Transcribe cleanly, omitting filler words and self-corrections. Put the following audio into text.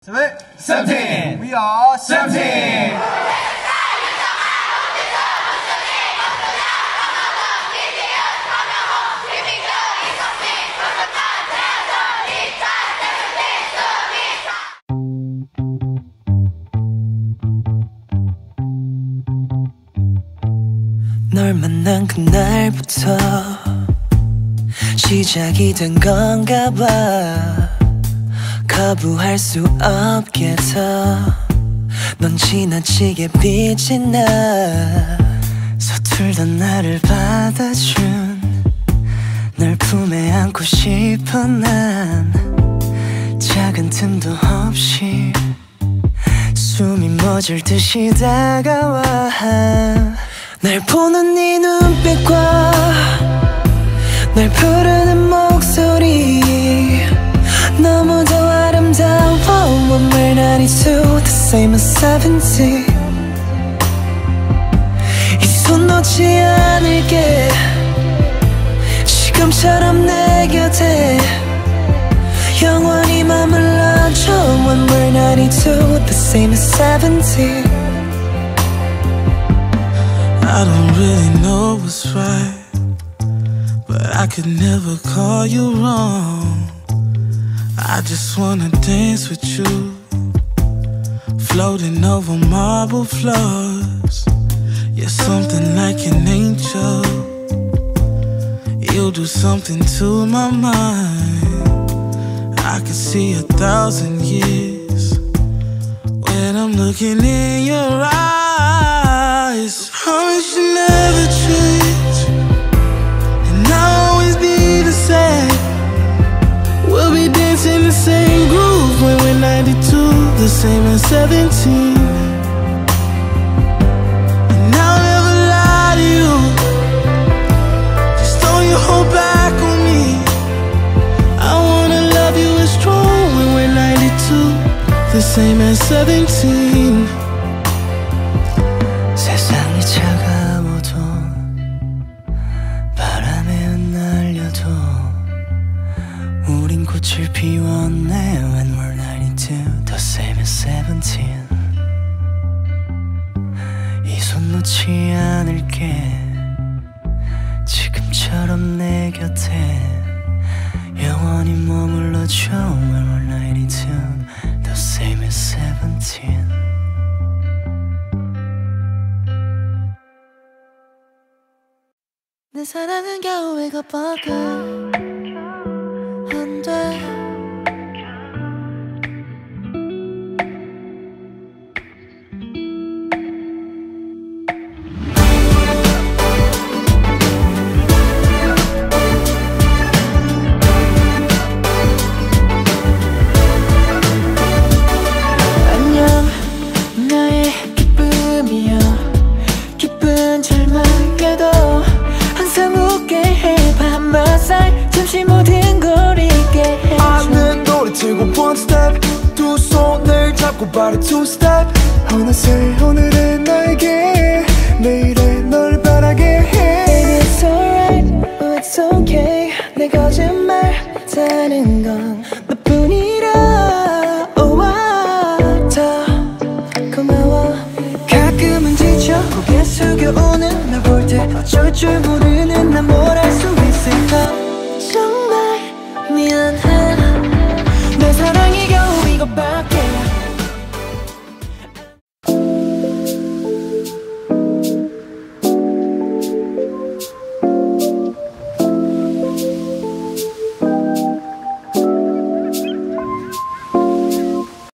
17. We are 17. 널 만난 그날부터 시작이 된 건가 봐. 거부할 수 없겠어. 넌 지나치게 빛이 나. 서툴던 나를 받아준 널 품에 안고 싶어. 난 작은 틈도 없이 숨이 멎을 듯이 다가와. 날 보는 네 눈빛과 날 부르는 목소리 너무도 아름다워. When we're 92, the same as 70. 이 손 놓지 않을게. 지금처럼 내 곁에 영원히 머물러줘. When we're 92, the same as 70. I don't really know what's right, but I could never call you wrong. I just wanna dance with you, floating over marble floors. You're something like an angel. You do something to my mind. I could see 1,000 years when I'm looking in your eyes. Promise you never change, and I'll always be the same. We'll be dancing the same groove when we're 92, the same as 17. And I'll never lie to you, just don't you hold back on me. I wanna love you as strong when we're 92, the same as 17. 세상이 차가워도 바람에 흩날려도 우린 꽃을 피웠네. When we're 92, the same as 17. 이 손 놓지 않을게. 지금처럼 내 곁에 영원히 머물러줘. When we're 92, the same as 17. 내 사랑은 겨우 이것밖에 안 돼. 안녕 나의 기쁨이여. 기쁜 절망에도 항상 웃게 해. 밤마살 잠시 모든 걸 잊게 해줘. 아는 노래 틀고 one step, 두 손을 잡고 바로 two step. 어느새 오늘은 나에게 내일의 널 바라게 해. Baby it's alright, oh it's okay. 내 거짓말 다는 건 너뿐이라. Oh 더 고마워. 가끔은 지쳐 고개 숙여오는 날 볼 때 어쩔 줄 모르는 나.